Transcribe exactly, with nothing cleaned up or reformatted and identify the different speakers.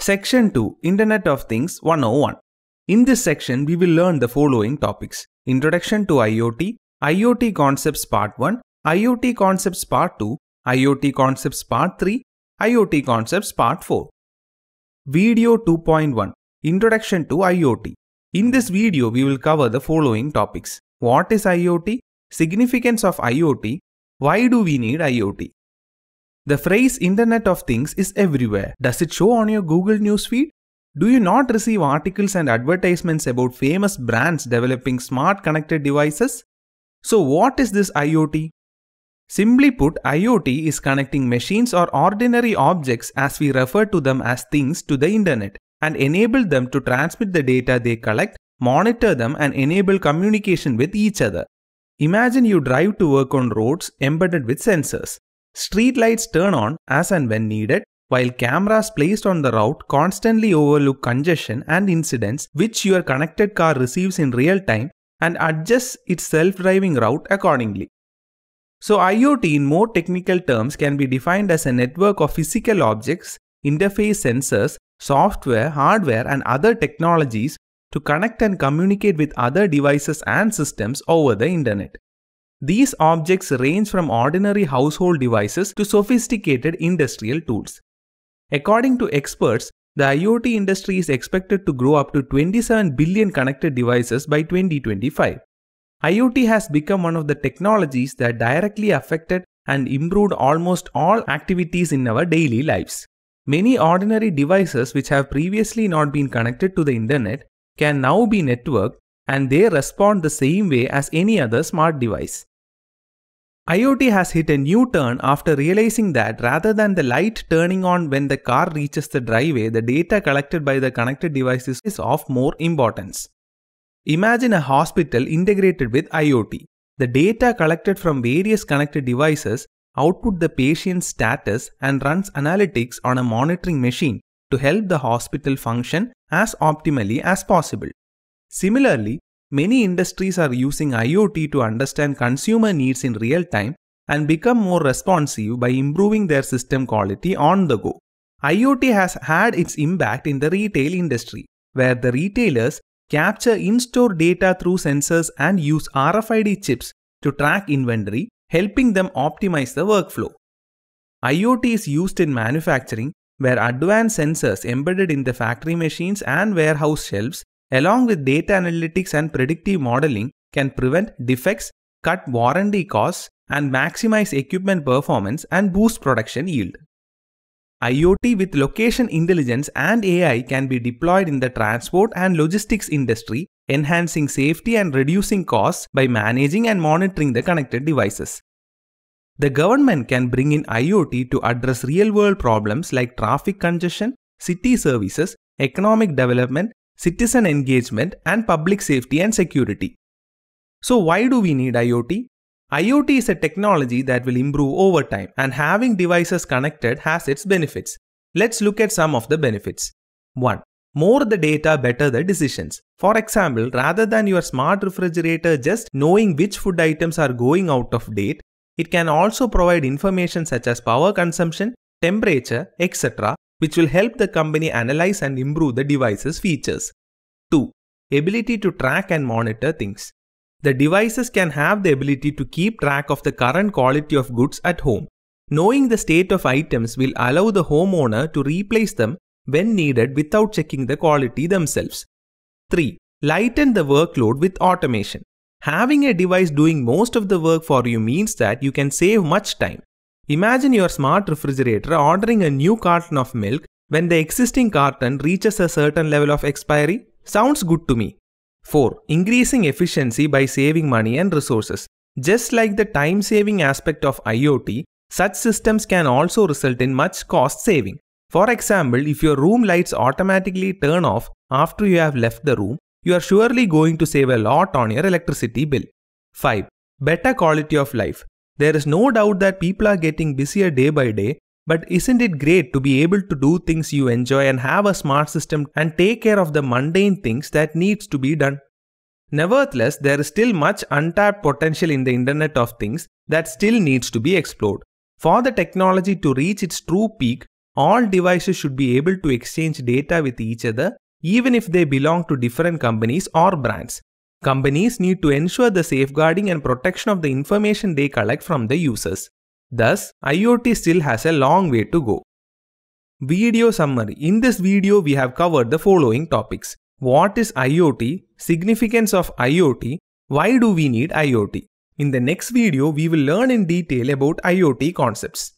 Speaker 1: Section two, Internet of Things one oh one. In this section, we will learn the following topics: Introduction to IoT, IoT Concepts Part one, IoT Concepts Part two, IoT Concepts Part three, IoT Concepts Part four. Video two point one, Introduction to IoT. In this video, we will cover the following topics: What is IoT? Significance of IoT? Why do we need IoT? The phrase Internet of Things is everywhere. Does it show on your Google newsfeed? Do you not receive articles and advertisements about famous brands developing smart connected devices? So what is this IoT? Simply put, IoT is connecting machines or ordinary objects, as we refer to them as things, to the internet and enable them to transmit the data they collect, monitor them and enable communication with each other. Imagine you drive to work on roads embedded with sensors. Street lights turn on as and when needed, while cameras placed on the route constantly overlook congestion and incidents which your connected car receives in real time and adjusts its self-driving route accordingly. So IoT in more technical terms can be defined as a network of physical objects, interface sensors, software, hardware and other technologies to connect and communicate with other devices and systems over the internet. These objects range from ordinary household devices to sophisticated industrial tools. According to experts, the IoT industry is expected to grow up to twenty-seven billion connected devices by twenty twenty-five. IoT has become one of the technologies that directly affected and improved almost all activities in our daily lives. Many ordinary devices which have previously not been connected to the internet can now be networked, and they respond the same way as any other smart device. IoT has hit a new turn after realizing that rather than the light turning on when the car reaches the driveway, the data collected by the connected devices is of more importance. Imagine a hospital integrated with IoT. The data collected from various connected devices output the patient's status and runs analytics on a monitoring machine to help the hospital function as optimally as possible. Similarly, many industries are using IoT to understand consumer needs in real time and become more responsive by improving their system quality on the go. IoT has had its impact in the retail industry, where the retailers capture in-store data through sensors and use R F I D chips to track inventory, helping them optimize the workflow. IoT is used in manufacturing, where advanced sensors embedded in the factory machines and warehouse shelves, along with data analytics and predictive modeling, can prevent defects, cut warranty costs, and maximize equipment performance and boost production yield. IoT with location intelligence and A I can be deployed in the transport and logistics industry, enhancing safety and reducing costs by managing and monitoring the connected devices. The government can bring in IoT to address real-world problems like traffic congestion, city services, economic development, citizen engagement, and public safety and security. So why do we need IoT? IoT is a technology that will improve over time, and having devices connected has its benefits. Let's look at some of the benefits. one. More the data, better the decisions. For example, rather than your smart refrigerator just knowing which food items are going out of date, it can also provide information such as power consumption, temperature, et cetera, which will help the company analyze and improve the device's features. two. Ability to track and monitor things. The devices can have the ability to keep track of the current quality of goods at home. Knowing the state of items will allow the homeowner to replace them when needed without checking the quality themselves. three. Lighten the workload with automation. Having a device doing most of the work for you means that you can save much time. Imagine your smart refrigerator ordering a new carton of milk when the existing carton reaches a certain level of expiry. Sounds good to me. four. Increasing efficiency by saving money and resources. Just like the time-saving aspect of IoT, such systems can also result in much cost saving. For example, if your room lights automatically turn off after you have left the room, you are surely going to save a lot on your electricity bill. five. Better quality of life. There is no doubt that people are getting busier day by day, but isn't it great to be able to do things you enjoy and have a smart system and take care of the mundane things that needs to be done? Nevertheless, there is still much untapped potential in the Internet of Things that still needs to be explored. For the technology to reach its true peak, All devices should be able to exchange data with each other even if they belong to different companies or brands. Companies need to ensure the safeguarding and protection of the information they collect from the users. Thus, IoT still has a long way to go. Video summary. In this video, we have covered the following topics. What is IoT? Significance of IoT? Why do we need IoT? In the next video, we will learn in detail about IoT concepts.